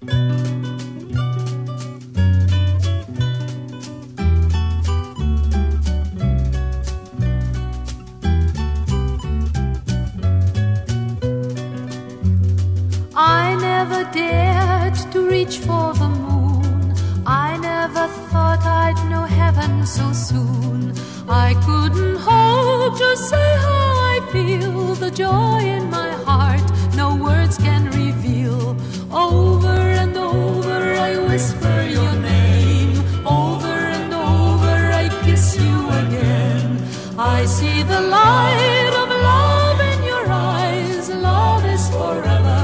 I never dared to reach for the moon. I never thought I'd know heaven so soon. I couldn't hope to say how I feel. The joy in my heart no words can reveal. Over and over I whisper your name. Over and over I kiss you again. I see the light of love in your eyes. Love is forever.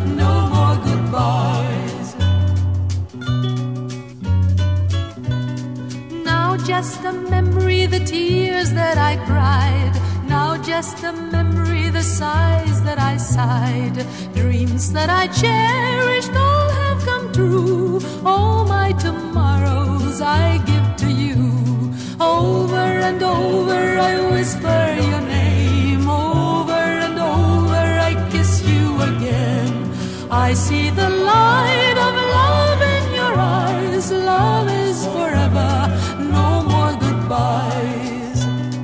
Now just a memory, the tears that I cried. Now just a memory, the sighs that I sighed. Dreams that I cherished all have come true. All my tomorrows I give to you. Over and over I whisper your name. Over and over I kiss you again. I see the light of love in your eyes. Love is forever, no more goodbyes.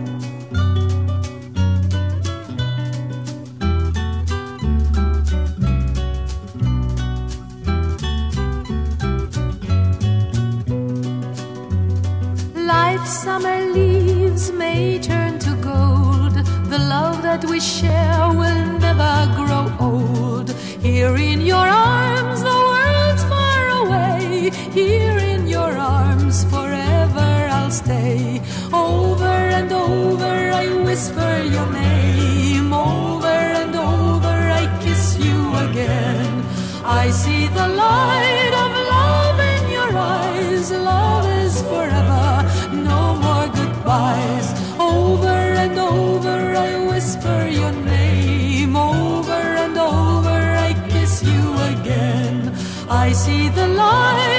Life's summer leaves may turn to gold. The love that we share will never grow old. Here in your arms the world's far away. Here in your arms forever I'll stay. Over and over I whisper your name. Over and over I kiss you again. I see the light of love in your eyes. Love is forever, no more goodbyes. Over and over I whisper your name. Over and over I kiss you again. I see the light